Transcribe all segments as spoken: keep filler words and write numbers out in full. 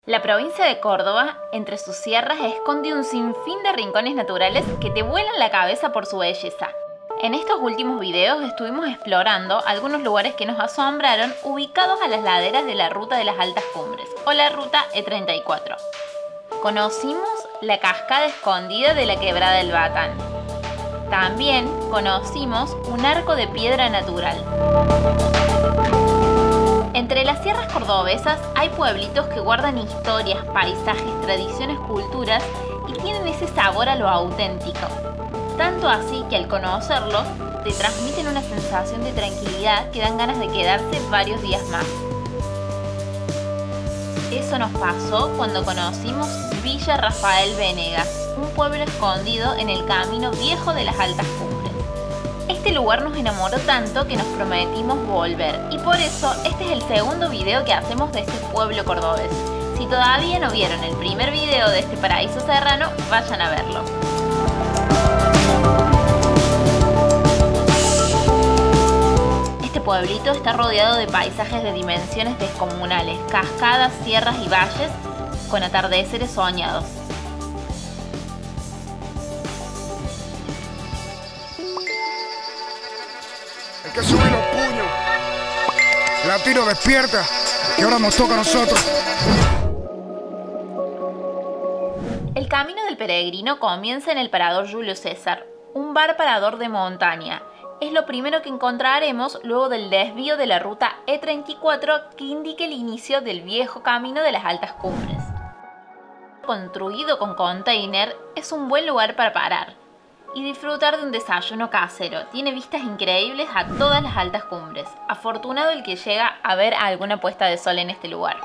La provincia de Córdoba, entre sus sierras, esconde un sinfín de rincones naturales que te vuelan la cabeza por su belleza. En estos últimos videos estuvimos explorando algunos lugares que nos asombraron ubicados a las laderas de la Ruta de las Altas Cumbres, o la Ruta E treinta y cuatro. Conocimos la cascada escondida de la Quebrada del Batán. También conocimos un arco de piedra natural. Entre las sierras cordobesas hay pueblitos que guardan historias, paisajes, tradiciones, culturas y tienen ese sabor a lo auténtico. Tanto así que al conocerlos te transmiten una sensación de tranquilidad que dan ganas de quedarse varios días más. Eso nos pasó cuando conocimos Villa Rafael Venegas, un pueblo escondido en el camino viejo de las Altas Cumbres. Este lugar nos enamoró tanto que nos prometimos volver y por eso este es el segundo video que hacemos de este pueblo cordobés. Si todavía no vieron el primer video de este paraíso serrano, vayan a verlo. Este pueblito está rodeado de paisajes de dimensiones descomunales, cascadas, sierras y valles con atardeceres soñados. Hay que subir los puños. Latino, despierta, que ahora nos toca a nosotros. El camino del peregrino comienza en el Parador Julio César, un bar parador de montaña. Es lo primero que encontraremos luego del desvío de la ruta E treinta y cuatro que indica el inicio del viejo camino de las Altas Cumbres. Construido con container, es un buen lugar para parar y disfrutar de un desayuno casero. Tiene vistas increíbles a todas las altas cumbres. Afortunado el que llega a ver alguna puesta de sol en este lugar.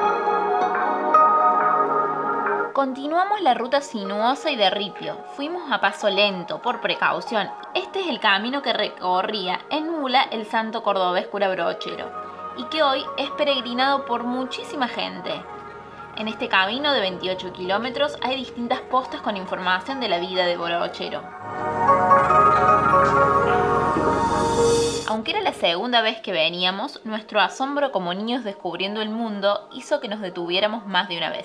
Continuamos la ruta sinuosa y de ripio. Fuimos a paso lento, por precaución. Este es el camino que recorría en mula el santo cordobés cura Brochero y que hoy es peregrinado por muchísima gente. En este camino de veintiocho kilómetros hay distintas postas con información de la vida de Brochero. Aunque era la segunda vez que veníamos, nuestro asombro como niños descubriendo el mundo hizo que nos detuviéramos más de una vez.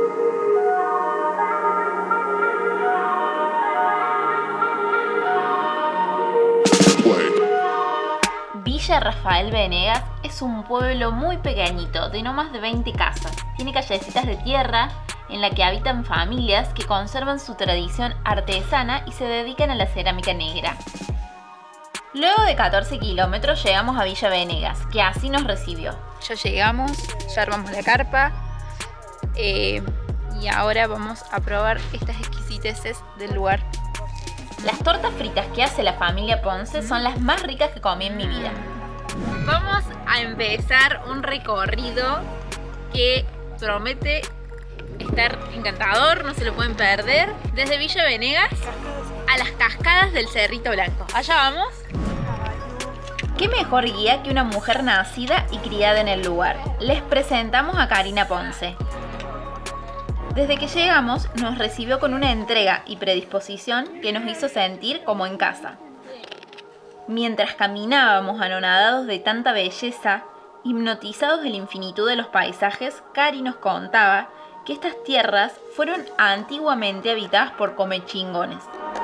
Villa Rafael Venegas es un pueblo muy pequeñito, de no más de veinte casas. Tiene callecitas de tierra en la que habitan familias que conservan su tradición artesana y se dedican a la cerámica negra. Luego de catorce kilómetros llegamos a Villa Venegas, que así nos recibió. Ya llegamos, ya armamos la carpa eh, y ahora vamos a probar estas exquisiteces del lugar. Las tortas fritas que hace la familia Ponce son las más ricas que comí en mi vida. Vamos a empezar un recorrido que promete estar encantador, no se lo pueden perder. Desde Villa Venegas a las cascadas del Cerrito Blanco. Allá vamos. ¿Qué mejor guía que una mujer nacida y criada en el lugar? Les presentamos a Karina Ponce. Desde que llegamos nos recibió con una entrega y predisposición que nos hizo sentir como en casa. Mientras caminábamos anonadados de tanta belleza, hipnotizados de la infinitud de los paisajes, Cari nos contaba que estas tierras fueron antiguamente habitadas por comechingones.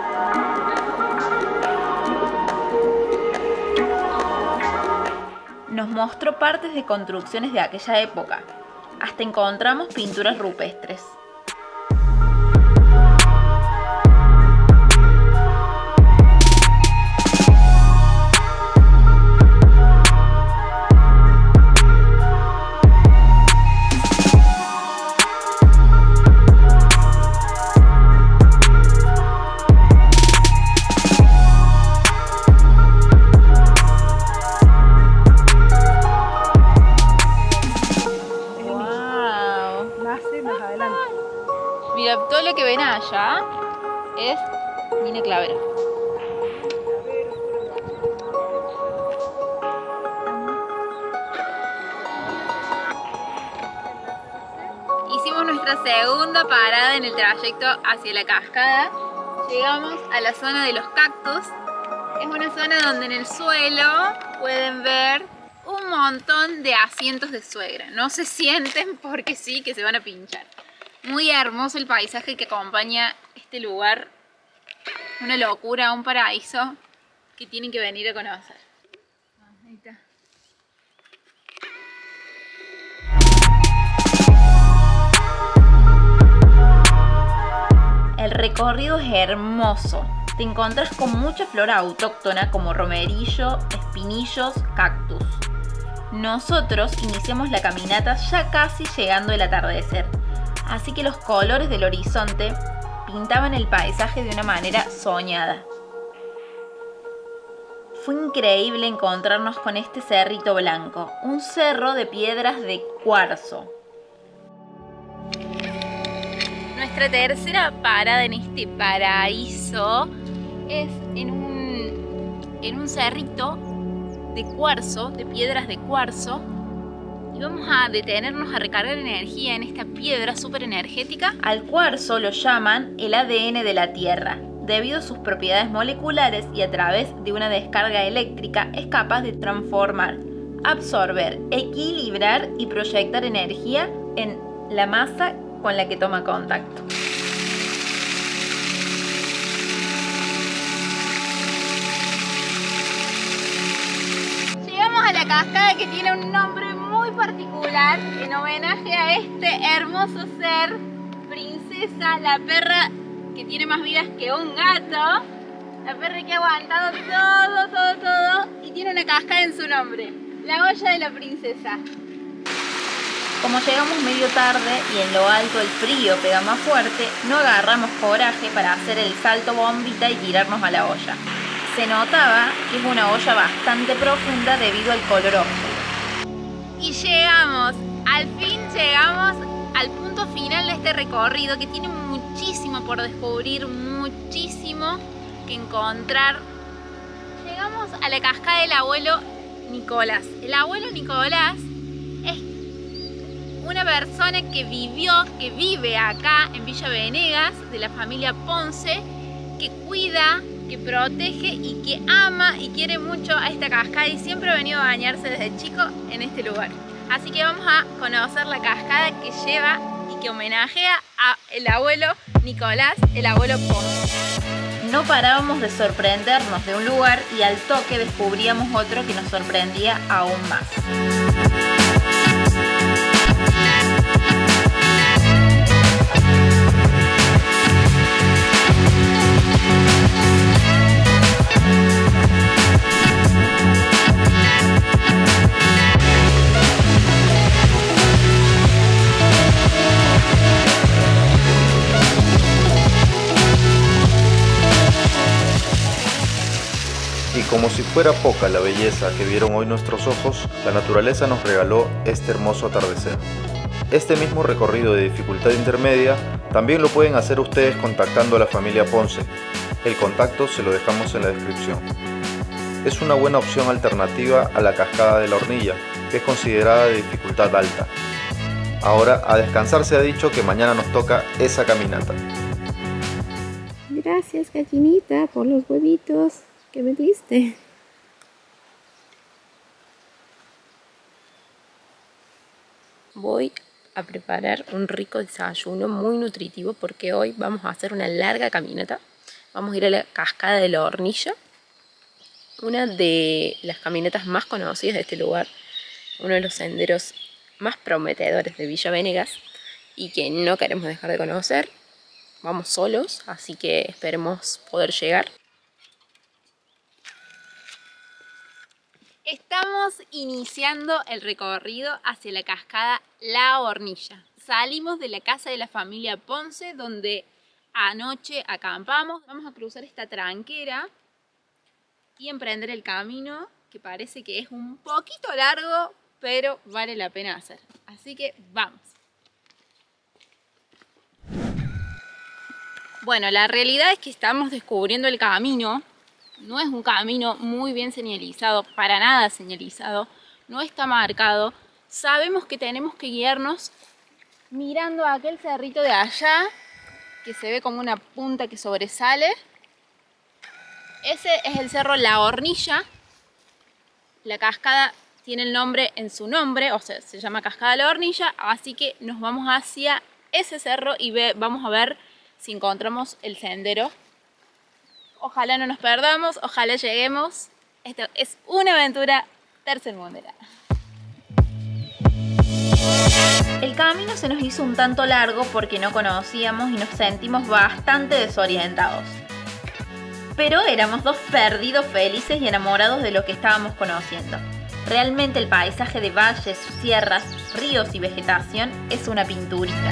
Nos mostró partes de construcciones de aquella época. Hasta encontramos pinturas rupestres. Mira, todo lo que ven allá es mina clavera. Hicimos nuestra segunda parada en el trayecto hacia la cascada. Llegamos a la zona de los cactus. Es una zona donde en el suelo pueden ver un un montón de asientos de suegra. No se sienten porque sí, que se van a pinchar. Muy hermoso el paisaje que acompaña este lugar. Una locura, un paraíso que tienen que venir a conocer. Ahí está. El recorrido es hermoso. Te encontrás con mucha flora autóctona como romerillo, espinillos, cactus. Nosotros iniciamos la caminata ya casi llegando el atardecer, así que los colores del horizonte pintaban el paisaje de una manera soñada. Fue increíble encontrarnos con este cerrito blanco, un cerro de piedras de cuarzo. Nuestra tercera parada en este paraíso es en un, en un cerrito de cuarzo, de piedras de cuarzo, y vamos a detenernos a recargar energía en esta piedra súper energética. Al cuarzo lo llaman el A D N de la Tierra, debido a sus propiedades moleculares, y a través de una descarga eléctrica es capaz de transformar, absorber, equilibrar y proyectar energía en la masa con la que toma contacto. Llegamos a la cascada, que tiene un nombre muy particular en homenaje a este hermoso ser, Princesa, la perra que tiene más vidas que un gato, la perra que ha aguantado todo, todo, todo, y tiene una cascada en su nombre, la olla de la princesa. Como llegamos medio tarde y en lo alto el frío pega más fuerte, no agarramos coraje para hacer el salto bombita y tirarnos a la olla. Se notaba que es una olla bastante profunda debido al color óxido. Y llegamos, al fin llegamos al punto final de este recorrido, que tiene muchísimo por descubrir, muchísimo que encontrar. Llegamos a la cascada del abuelo Nicolás. El abuelo Nicolás es una persona que vivió, que vive acá en Villa Venegas, de la familia Ponce, que cuida, que protege y que ama y quiere mucho a esta cascada, y siempre ha venido a bañarse desde chico en este lugar. Así que vamos a conocer la cascada que lleva y que homenajea al abuelo Nicolás, el abuelo Ponce. No parábamos de sorprendernos de un lugar y al toque descubríamos otro que nos sorprendía aún más. Y como si fuera poca la belleza que vieron hoy nuestros ojos, la naturaleza nos regaló este hermoso atardecer. Este mismo recorrido de dificultad intermedia también lo pueden hacer ustedes contactando a la familia Ponce. El contacto se lo dejamos en la descripción. Es una buena opción alternativa a la cascada de la Hornilla, que es considerada de dificultad alta. Ahora a descansar. Se ha dicho que mañana nos toca esa caminata. Gracias, gallinita, por los huevitos que me diste. Voy a preparar un rico desayuno muy nutritivo, porque hoy vamos a hacer una larga caminata. Vamos a ir a la cascada de la Hornilla, una de las caminatas más conocidas de este lugar, uno de los senderos más prometedores de Villa Venegas y que no queremos dejar de conocer. Vamos solos, así que esperemos poder llegar. Estamos iniciando el recorrido hacia la cascada La Hornilla. Salimos de la casa de la familia Ponce, donde anoche acampamos. Vamos a cruzar esta tranquera y emprender el camino, que parece que es un poquito largo, pero vale la pena hacer. Así que vamos. Bueno, la realidad es que estamos descubriendo el camino. No es un camino muy bien señalizado, para nada señalizado, no está marcado. Sabemos que tenemos que guiarnos mirando a aquel cerrito de allá, que se ve como una punta que sobresale. Ese es el cerro La Hornilla. La cascada tiene el nombre en su nombre, o sea, se llama Cascada de la Hornilla, así que nos vamos hacia ese cerro y ve, vamos a ver si encontramos el sendero. Ojalá no nos perdamos, ojalá lleguemos. Esto es una aventura tercermundera. El camino se nos hizo un tanto largo porque no conocíamos y nos sentimos bastante desorientados. Pero éramos dos perdidos felices y enamorados de lo que estábamos conociendo. Realmente el paisaje de valles, sierras, ríos y vegetación es una pinturita.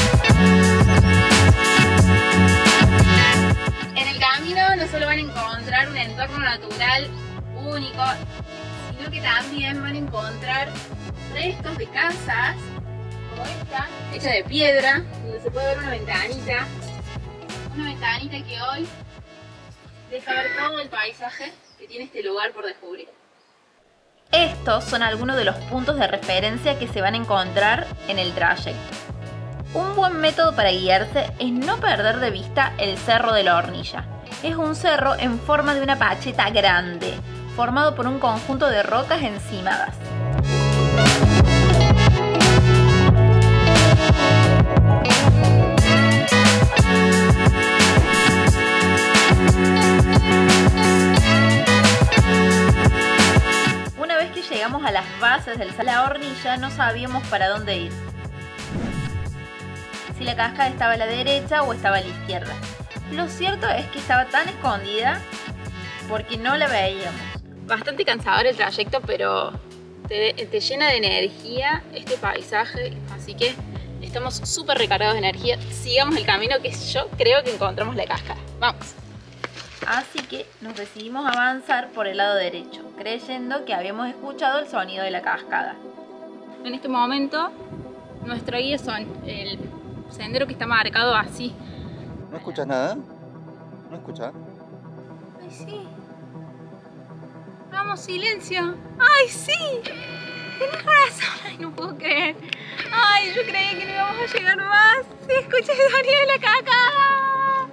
En el camino no solo van a encontrar un entorno natural único, sino que también van a encontrar restos de casas como esta, hecha de piedra, donde se puede ver una ventanita, una ventanita que hoy deja ver todo el paisaje que tiene este lugar por descubrir. Estos son algunos de los puntos de referencia que se van a encontrar en el trayecto. Un buen método para guiarse es no perder de vista el Cerro de la Hornilla. Es un cerro en forma de una pacheta grande, formado por un conjunto de rocas encimadas. Una vez que llegamos a las bases del Cerro de la Hornilla, no sabíamos para dónde ir. Si la cascada estaba a la derecha o estaba a la izquierda. Lo cierto es que estaba tan escondida porque no la veíamos. Bastante cansador el trayecto, pero te, te llena de energía este paisaje, así que estamos súper recargados de energía. Sigamos el camino que yo creo que encontramos la cascada. Vamos. Así que nos decidimos avanzar por el lado derecho, creyendo que habíamos escuchado el sonido de la cascada. En este momento, nuestro guía son el sendero que está marcado así. ¿No escuchas nada? ¿No escuchas? Ay, sí. Vamos, silencio. ¡Ay, sí! Tienes razón. Ay, no puedo creer. Ay, yo creía que no íbamos a llegar más. Sí, escuché el sonido de la cascada.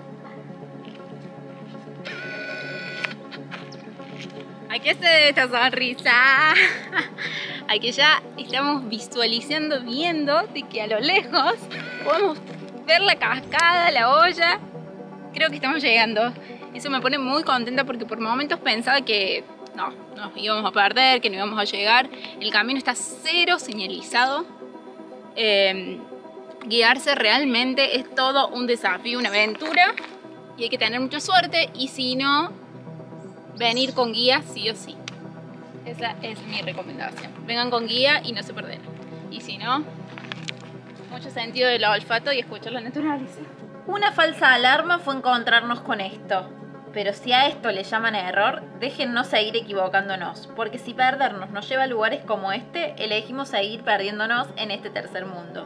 Ay, ¿qué hace esta sonrisa? Ay, que ya estamos visualizando, viendo de que a lo lejos podemos ver la cascada, la olla. Creo que estamos llegando. Eso me pone muy contenta porque por momentos pensaba que no, nos íbamos a perder, que no íbamos a llegar. El camino está cero señalizado. Eh, guiarse realmente es todo un desafío, una aventura. Y hay que tener mucha suerte. Y si no, venir con guía sí o sí. Esa es mi recomendación. Vengan con guía y no se perderán. Y si no, mucho sentido del olfato y escuchar la naturaleza. Una falsa alarma fue encontrarnos con esto. Pero si a esto le llaman error, déjennos seguir equivocándonos, porque si perdernos nos lleva a lugares como este, elegimos seguir perdiéndonos en este tercer mundo.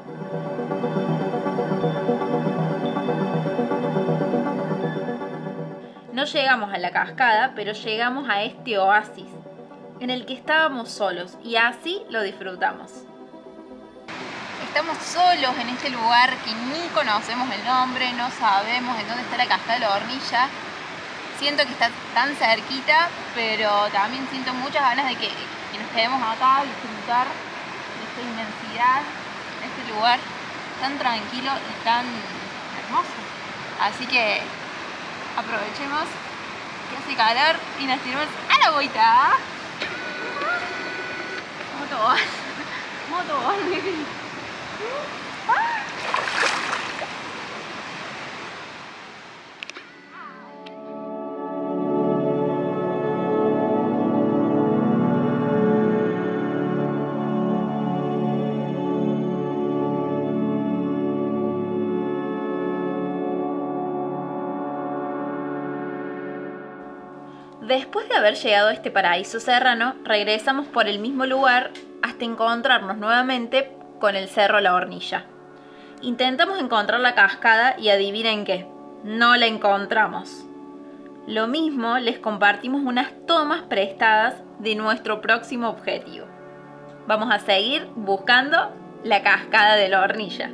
No llegamos a la cascada, pero llegamos a este oasis, en el que estábamos solos, y así lo disfrutamos. Estamos solos en este lugar que ni conocemos el nombre, no sabemos en dónde está la cascada de la Hornilla. Siento que está tan cerquita, pero también siento muchas ganas de que, que nos quedemos acá y disfrutar de esta inmensidad, de este lugar tan tranquilo y tan hermoso. Así que aprovechemos que hace calor y nos tiramos a la agüita. Motobón, motobón. Después de haber llegado a este paraíso serrano, regresamos por el mismo lugar hasta encontrarnos nuevamente con el Cerro La Hornilla. Intentamos encontrar la cascada y adivinen qué, no la encontramos. Lo mismo les compartimos unas tomas prestadas de nuestro próximo objetivo. Vamos a seguir buscando la cascada de La Hornilla.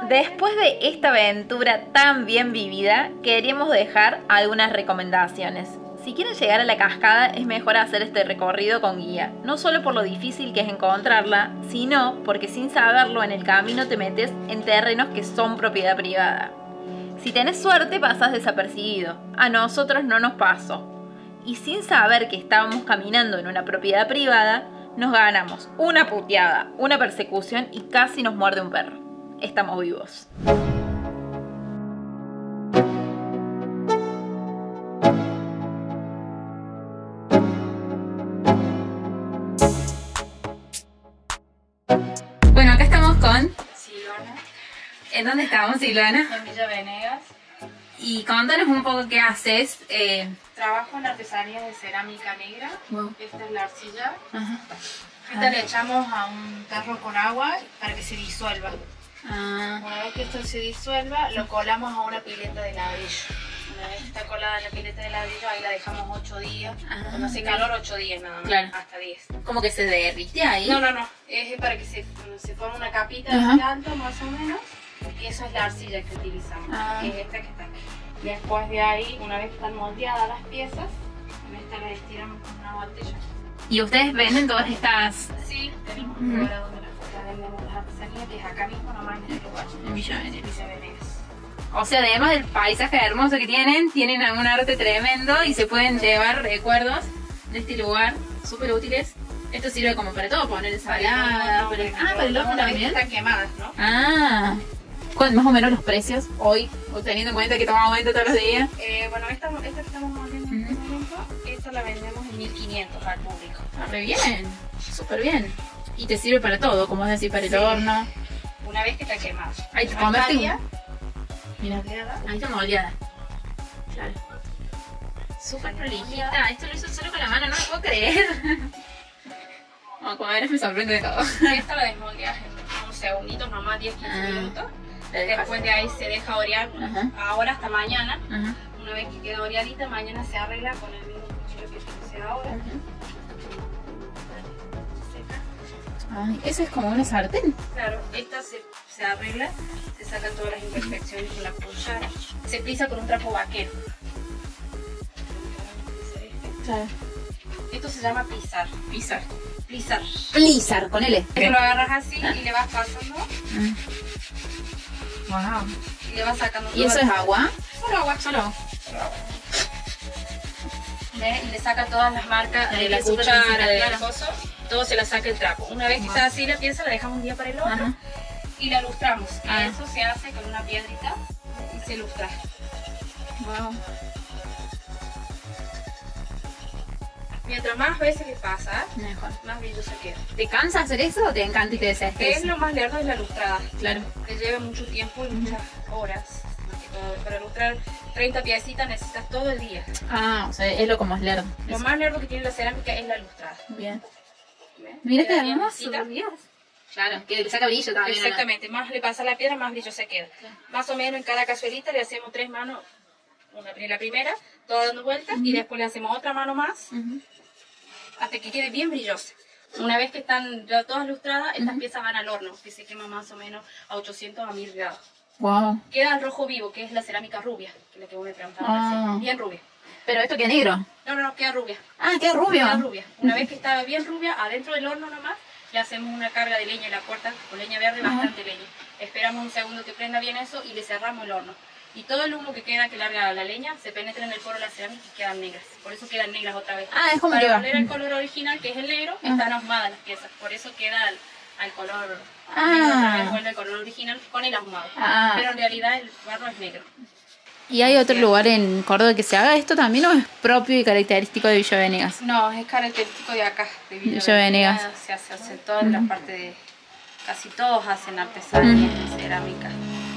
Después de esta aventura tan bien vivida, queríamos dejar algunas recomendaciones. Si quieren llegar a la cascada, es mejor hacer este recorrido con guía, no solo por lo difícil que es encontrarla, sino porque sin saberlo en el camino te metes en terrenos que son propiedad privada. Si tenés suerte, pasás desapercibido. A nosotros no nos pasó. Y sin saber que estábamos caminando en una propiedad privada, nos ganamos una puteada, una persecución y casi nos muerde un perro. Estamos vivos. Bueno, acá estamos con Silvana. ¿En dónde estamos, Silvana? En Villa Venegas. Y contanos un poco qué haces. Eh... Trabajo en artesanía de cerámica negra. Wow. Esta es la arcilla. Ajá. Esta le echamos a un tarro con agua para que se disuelva. Ah. Una vez que esto se disuelva, lo colamos a una pileta de ladrillo. Una vez que está colada en la pileta de ladrillo, ahí la dejamos ocho días. Ah, Cuando hace calor, ocho días nada más. Claro. Hasta diez. Como que se derrite ahí. No, no, no. Es para que se, se forme una capita Ajá. de tanto, más o menos. Y eso es la arcilla que utilizamos. Ah. Que es esta que está aquí. Después de ahí, una vez que están moldeadas las piezas, en esta la estiramos con una botella. ¿Y ustedes venden todas estas Sí, tenemos un lugar donde las vendemos las artesanías, que es acá mismo, nomás en este lugar. en Villa Venegas? Villa Venegas. O sea, además del paisaje hermoso que tienen, tienen un arte tremendo y se pueden llevar recuerdos de este lugar súper útiles. Esto sirve como para todo, poner ensalada. para- Ah, para el horno también. Están quemadas, ¿no? Ah, ¿cuál más o menos los precios hoy? O teniendo en cuenta que toma aumento todos los días. Eh, bueno, esta, esta que estamos moldeando en este momento, esta la vendemos en mil quinientos al público. Ah, re bien, súper bien. Y te sirve para todo, como es decir, para el Sí. horno. Una vez que está quemada. Ahí te No hay comerte talla, Mira, moldeada. ahí está moldeada. Claro. Súper prolijita. Esto lo hizo solo con la mano, no lo puedo creer. Como comer me sorprende de todo. Esta la desmoldeas en unos segunditos, nomás diez a quince Ah. minutos. Después de ahí se deja orear, Ajá. ahora hasta mañana. Ajá. Una vez que queda oreadita, mañana se arregla con el mismo cuchillo que utilicé ahora. Seca. Ay, eso es como una sartén. Claro, esta se, se arregla, se sacan todas las imperfecciones con la cuchara. Se plisa con un trapo vaquero. Claro. Esto se llama pisar. Pisar. Plisar. Plisar, con L. Esto lo agarras así y le vas pasando Wow. y le vas sacando ¿Y eso todas- es agua? Solo agua, solo. ¿Ve? Y le saca todas las marcas Ahí de la la cuchara, superficie del de- coso, todo se la saca el trapo. Una vez que está así la pieza, la dejamos un día para el otro Ajá. y la lustramos. Y Ah. eso se hace con una piedrita y se lustra. Wow. Mientras más veces le pasa, Mejor. más brillosa queda. ¿Te cansa hacer eso o te encanta y te Es desesperas? lo más lerdo de la lustrada. Claro. Te lleva mucho tiempo y muchas horas. Más que todo. Para lustrar treinta piecitas necesitas todo el día. Ah, o sea, es lo como es lerdo. Lo más lerdo que tiene la cerámica es la lustrada. Bien. ¿Ves? Mira qué Queda bien hermoso. lisita. Dios. Claro, que le saca brillo también. ¿o no? Exactamente, más le pasa la piedra, más brillo se queda. Más o menos en cada cazuelita le hacemos tres manos, una, la primera, todas dando vueltas, y después le hacemos otra mano más, Ujú. hasta que quede bien brillosa. Una vez que están ya todas lustradas, estas piezas van al horno, que se quema más o menos a ochocientos a mil grados. Wow. Queda el rojo vivo, que es la cerámica rubia, que es la que vos me preguntabas Ah. recién. Bien rubia. Pero esto queda negro. No, no, no, queda rubia. Ah, queda rubio. Queda rubia. Una vez que está bien rubia, adentro del horno nomás, le hacemos una carga de leña en la puerta, con leña verde, Ajá. bastante leña. Esperamos un segundo que prenda bien eso y le cerramos el horno. Y todo el humo que queda, que larga la leña, se penetra en el poro de la cerámica y quedan negras. Por eso quedan negras otra vez. Ah, es como que Para va. volver al color original, que es el negro, están ahumadas las piezas. Por eso queda al, al color Ah. negro, otra vez vuelve al color original con el ahumado. Ah. Pero en realidad el barro es negro. ¿Y hay otro lugar en Córdoba que se haga esto también o es propio y característico de Villa Venegas? No, es característico de acá, de Villa, Villa Venegas. Se hace, hace toda la parte de... Casi todos hacen artesanía de cerámica.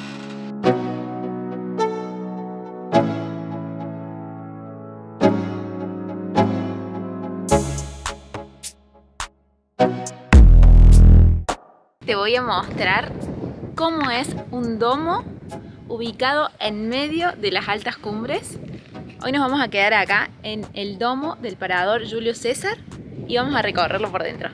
Te voy a mostrar cómo es un domo ubicado en medio de las altas cumbres. Hoy nos vamos a quedar acá en el domo del parador Julio César y vamos a recorrerlo por dentro.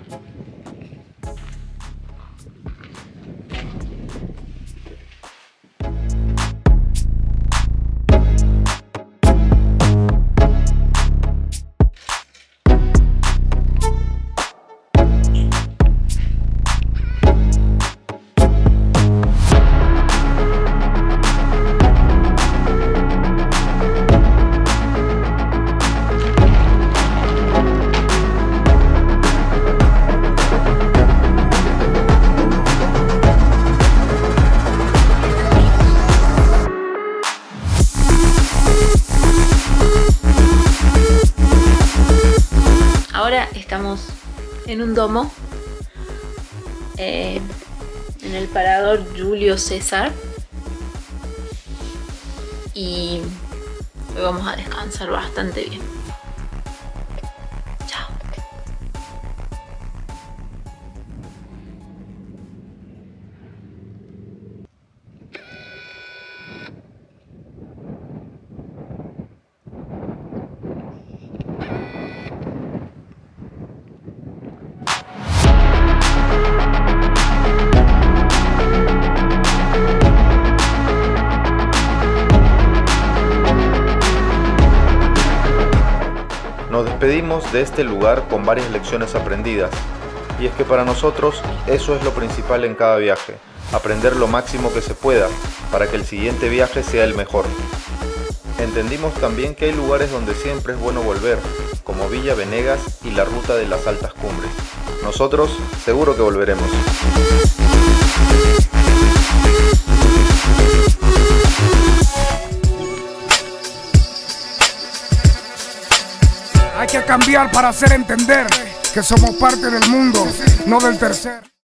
Estamos en un domo, eh, en el parador Julio César, y hoy vamos a descansar bastante bien. Chao. Nos despedimos de este lugar con varias lecciones aprendidas, y es que para nosotros eso es lo principal en cada viaje, aprender lo máximo que se pueda para que el siguiente viaje sea el mejor. Entendimos también que hay lugares donde siempre es bueno volver, como Villa Venegas y la ruta de las altas cumbres. Nosotros seguro que volveremos. Hay que cambiar para hacer entender que somos parte del mundo, no del tercer.